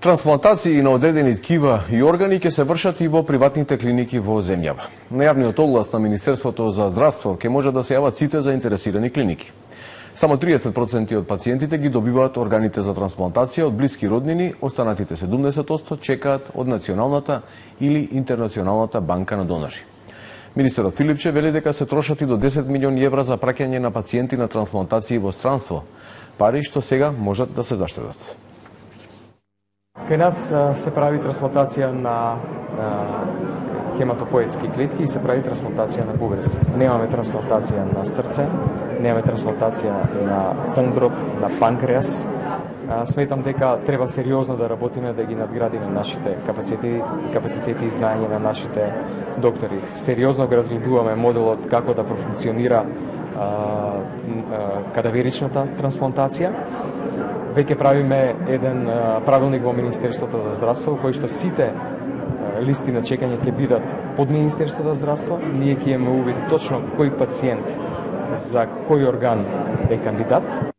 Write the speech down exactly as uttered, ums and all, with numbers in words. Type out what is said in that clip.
Трансплантации на одредени ткива и органи ќе се вршат и во приватните клиники во земјава. На јавниот оглас на Министерството за здравство ќе може да се јават сите заинтересирани клиники. Само триесет проценти од пациентите ги добиваат органите за трансплантација од блиски роднини, останатите седумдесет проценти чекаат од Националната или Интернационалната банка на донори. Министерот Филипче вели дека се трошат и до десет милиони евра за праќање на пациенти на трансплантации во странство, пари што сега можат да се заштедат. Кај нас се прави трансплантација на, на хематопоетски клетки и се прави трансплантација на бубрез. Немаме трансплантација на срце, немаме трансплантација на црн дроб, на панкреас. Сметам дека треба сериозно да работиме да ги надградиме нашите капацитети, капацитети и знаење на нашите доктори. Сериозно го разгледуваме моделот како да профункционира а, а, кадаверичната трансплантација. Веќе правиме еден а, правилник во Министерството за здравство, кој што сите а, листи на чекање ќе бидат под Министерството за здравство. Ние ќе имаме увид точно кој пациент за кој орган е кандидат.